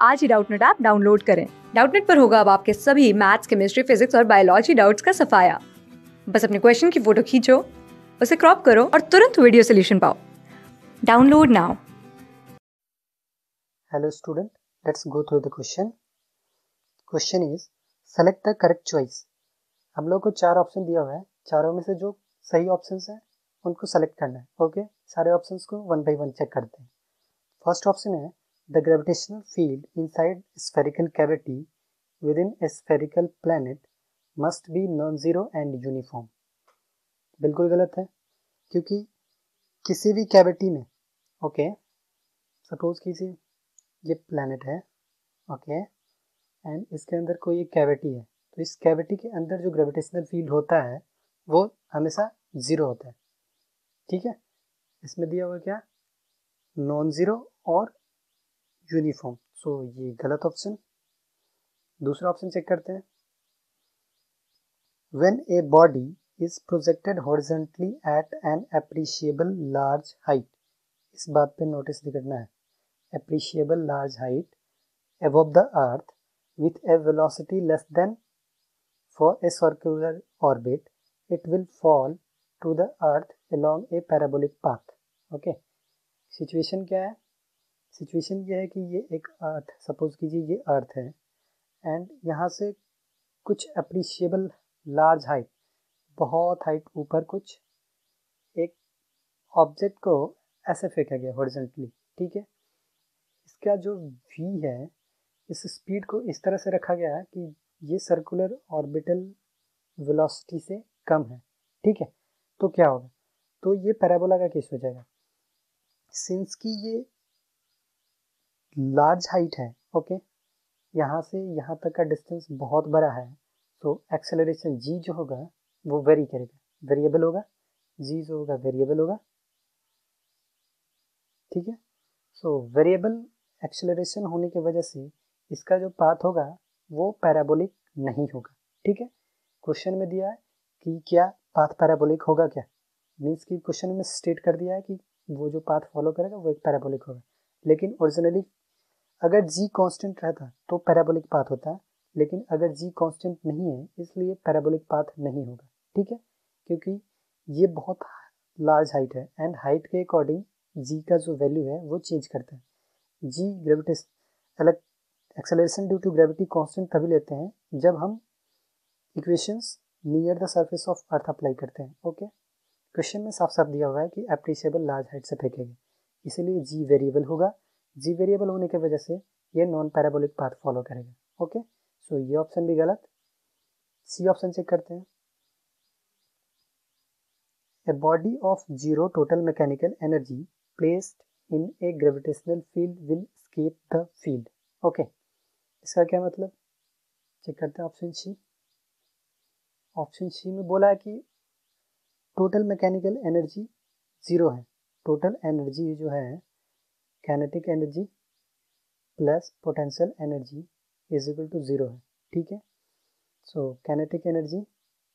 आज ही Doubtnut app download करें। डाउटनेट पर होगा अब आपके सभी मैथ्स, केमिस्ट्री, फिजिक्स और बायोलॉजी डाउट्स का सफाया। बस अपने क्वेश्चन की फोटो खींचो, उसे क्रॉप करो और तुरंत वीडियो सोल्यूशन पाओ। Download now. Hello student, let's go through the question. Question is select the correct choice. हम लोग को चार ऑप्शन दिया हुआ है, चारों में से जो सही ऑप्शंस हैं उनको सेलेक्ट करना है। ओके, सारे ऑप्शंस को वन बाय वन चेक करते हैं। फर्स्ट ऑप्शन है the gravitational field inside spherical cavity within a spherical planet must be non zero and uniform. बिल्कुल गलत है, क्योंकि किसी भी कैविटी में, ओके, सपोज कीजिए ये प्लैनेट है, ओके, एंड इसके अंदर कोई एक कैविटी है, तो इस कैविटी के अंदर जो ग्रेविटेशनल फील्ड होता है वो हमेशा जीरो होता है। ठीक है, इसमें दिया हुआ क्या, नॉन जीरो और यूनिफॉर्म, सो ये गलत ऑप्शन। दूसरा ऑप्शन चेक करते हैं। When a body is projected horizontally at an appreciable large height, इस बात पे नोटिस करना है, appreciable large height above the earth with a velocity less than for a circular orbit, it will fall to the earth along a parabolic path. Okay, situation क्या है, situation ये है कि ये एक अर्थ, सपोज कीजिए ये अर्थ है एंड यहाँ से कुछ अप्रिशिएबल लार्ज हाइट, बहुत हाइट ऊपर कुछ एक ऑब्जेक्ट को ऐसे फेंका गया हॉरिजॉन्टली। ठीक है, इसका जो v है, इस स्पीड को इस तरह से रखा गया है कि ये सर्कुलर ऑर्बिटल वेलोसिटी से कम है। ठीक है, तो क्या होगा, तो ये पैराबोला का केस हो जाएगा। सिंस कि ये लार्ज हाइट है, ओके, यहाँ से यहाँ तक का डिस्टेंस बहुत बड़ा है, तो एक्सेलरेशन जी जो होगा वो वेरी करेगा, वेरिएबल होगा, जी जो होगा वेरिएबल होगा। ठीक है, सो वेरिएबल एक्सेलरेशन होने की वजह से इसका जो पाथ होगा वो पैराबोलिक नहीं होगा। ठीक है, क्वेश्चन में दिया है कि क्या पाथ पैराबोलिक होगा, क्या मीन्स कि क्वेश्चन में स्टेट कर दिया है कि वो जो पाथ फॉलो करेगा वो एक पैराबोलिक होगा, लेकिन ओरिजिनली अगर जी कांस्टेंट रहता तो पैराबोलिक पाथ होता है, लेकिन अगर जी कांस्टेंट नहीं है इसलिए पैराबोलिक पाथ नहीं होगा। ठीक है, क्योंकि ये बहुत लार्ज हाइट है एंड हाइट के अकॉर्डिंग जी का जो वैल्यू है वो चेंज करता है। G gravitation acceleration due to gravity constant तभी लेते हैं जब हम equations near the surface of earth apply करते हैं। ओके, क्वेश्चन में साफ साफ दिया हुआ है कि एप्रिशिएबल लार्ज हाइट से फेंकेंगे, इसीलिए जी वेरिएबल होगा। जी वेरिएबल होने की वजह से ये नॉन पैराबोलिक पाथ फॉलो करेगा। ओके, सो ये ऑप्शन भी गलत। सी ऑप्शन चेक करते हैं। A body of zero total mechanical energy placed in a gravitational field will escape the field. Okay, इसका क्या मतलब, चेक करते हैं ऑप्शन सी। ऑप्शन सी में बोला है कि टोटल मैकेनिकल एनर्जी जीरो है, टोटल एनर्जी जो है kinetic energy plus potential energy is equal to zero है। ठीक है, so kinetic energy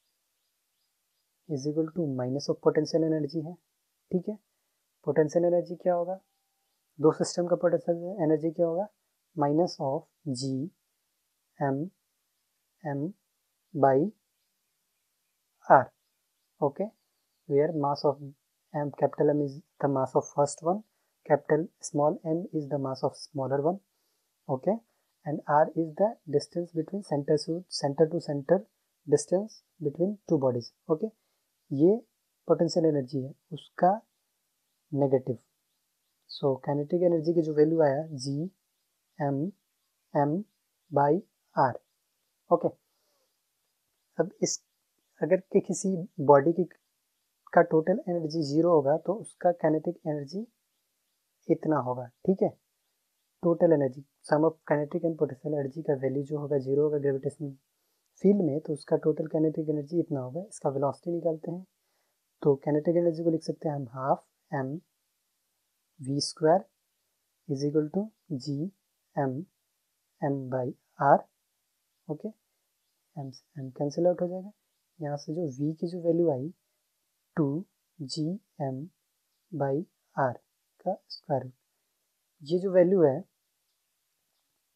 is equal to minus of potential energy है। ठीक है, पोटेंशियल एनर्जी क्या होगा, दो सिस्टम का पोटेंशियल एनर्जी क्या होगा, minus of G m m by r. Okay, where mass of m, capital M is the mass of first one, capital small m is the mass of smaller one. Okay, and r is the distance between center to center distance between two bodies. Okay, ये potential energy है उसका negative. सो kinetic energy की जो value आया G m m by r. Okay, अब इस अगर के किसी बॉडी की का टोटल एनर्जी जीरो होगा तो उसका काइनेटिक एनर्जी इतना होगा। ठीक है, total energy sum of kinetic and potential energy का वैल्यू जो होगा जीरो होगा ग्रेविटेशनल फील्ड में, तो उसका टोटल काइनेटिक एनर्जी इतना होगा। इसका वेलोसिटी निकालते हैं, तो काइनेटिक एनर्जी को लिख सकते हैं हम half m v square is equal to G m m by r. Okay, m से एम कैंसिल आउट हो जाएगा, यहाँ से जो v की जो वैल्यू आई two G m by r का स्क्वायर रूट, ये जो वैल्यू है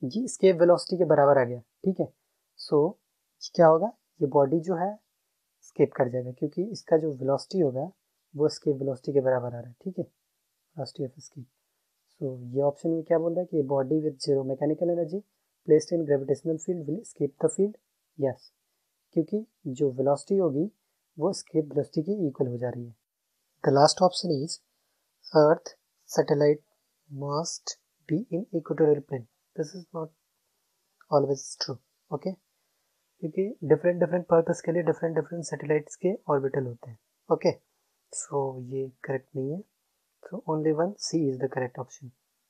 ये escape velocity के बराबर आ गया, ठीक है। सो क्या होगा, ये बॉडी जो है escape कर जाएगा क्योंकि इसका जो velocity होगा वो escape velocity के बराबर आ रहा है, ठीक है, velocity of escape। सो ये ऑप्शन में क्या बोल रहा है कि body with zero mechanical energy placed in gravitational field will escape the field. Yes, क्योंकि जो वेलोसिटी होगी वो escape वेलोसिटी की इक्वल हो जा रही है। The last option is earth satellite must be in equatorial plane. This is not always true, okay, क्योंकि डिफरेंट डिफरेंट पर्पस के लिए डिफरेंट डिफरेंट सैटेलाइट्स के ऑर्बिटल होते हैं, ओके। सो ये करेक्ट नहीं है, so only one C is the correct option.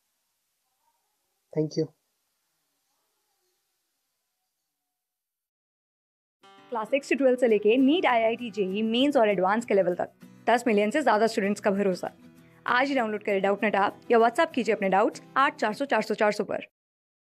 Thank you. Class 6 से 12 से लेके नीट, IIT, JEE मेंस और एडवांस के लेवल तक 10 मिलियन से ज़्यादा स्टूडेंट्स का भरोसा। आज ही डाउनलोड करें डाउटनेट ऐप या व्हाट्सएप कीजिए अपने डाउट्स 8400 400 400 पर।